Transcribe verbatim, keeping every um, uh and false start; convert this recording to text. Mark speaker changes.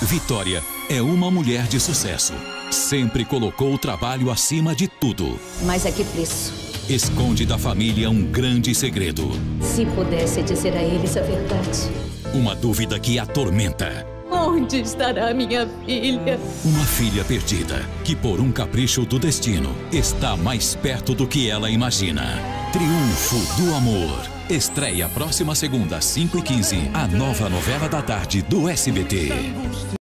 Speaker 1: Vitória é uma mulher de sucesso. Sempre colocou o trabalho acima de tudo.
Speaker 2: Mas a que preço?
Speaker 1: Esconde da família um grande segredo.
Speaker 2: Se pudesse dizer a eles a verdade.
Speaker 1: Uma dúvida que atormenta.
Speaker 2: Onde estará minha filha?
Speaker 1: Uma filha perdida, que por um capricho do destino, está mais perto do que ela imagina. Triunfo do Amor. Estreia próxima segunda, às cinco e quinze, a nova novela da tarde do S B T.